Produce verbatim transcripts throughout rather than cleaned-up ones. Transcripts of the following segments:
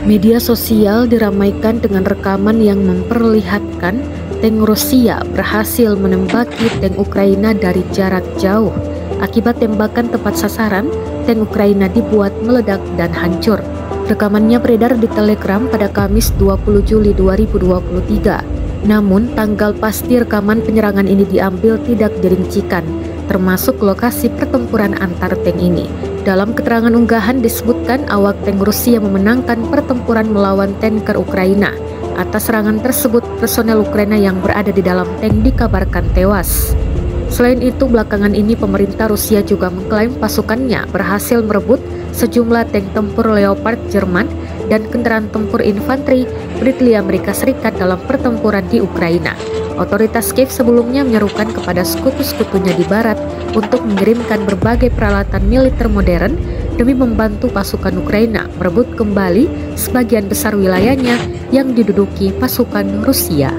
Media sosial diramaikan dengan rekaman yang memperlihatkan tank Rusia berhasil menembaki tank Ukraina dari jarak jauh. Akibat tembakan tepat sasaran, tank Ukraina dibuat meledak dan hancur. Rekamannya beredar di Telegram pada Kamis dua puluh Juli dua ribu dua puluh tiga. Namun, tanggal pasti rekaman penyerangan ini diambil tidak dirincikan, termasuk lokasi pertempuran antar tank ini. Dalam keterangan unggahan disebutkan awak tank Rusia memenangkan pertempuran melawan tanker Ukraina. Atas serangan tersebut, personel Ukraina yang berada di dalam tank dikabarkan tewas. Selain itu, belakangan ini pemerintah Rusia juga mengklaim pasukannya berhasil merebut sejumlah tank tempur Leopard Jerman dan kendaraan tempur infanteri Bradley Amerika Serikat dalam pertempuran di Ukraina. Otoritas Kiev sebelumnya menyerukan kepada sekutu-sekutunya di barat untuk mengirimkan berbagai peralatan militer modern demi membantu pasukan Ukraina merebut kembali sebagian besar wilayahnya yang diduduki pasukan Rusia.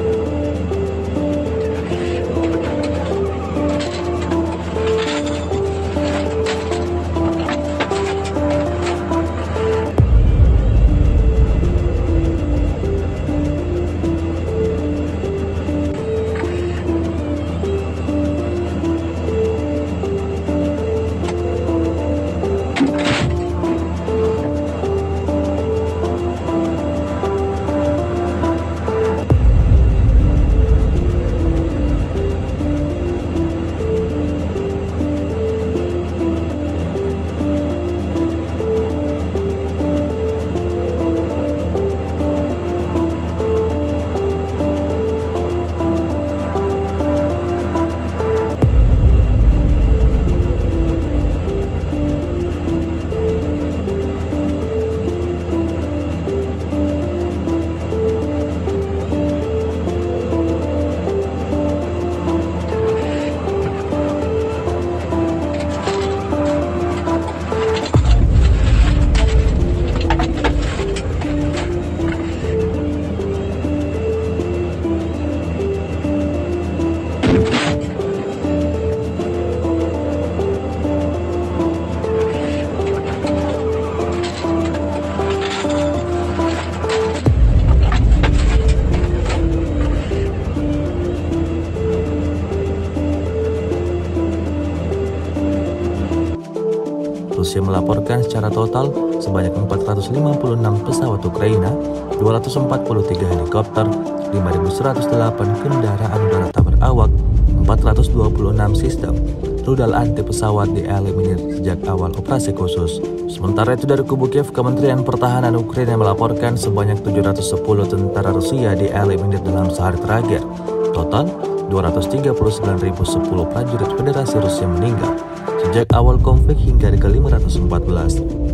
Rusia melaporkan secara total sebanyak empat ratus lima puluh enam pesawat Ukraina, dua ratus empat puluh tiga helikopter, lima ribu seratus delapan kendaraan udara tak berawak, empat ratus dua puluh enam sistem rudal anti pesawat dieliminir sejak awal operasi khusus. Sementara itu dari kubu Kiev, Kementerian Pertahanan Ukraina melaporkan sebanyak tujuh ratus sepuluh tentara Rusia dieliminir dalam sehari terakhir. Total dua ratus tiga puluh sembilan ribu sepuluh prajurit Federasi Rusia meninggal sejak awal konflik hingga ke lima ratus empat belas.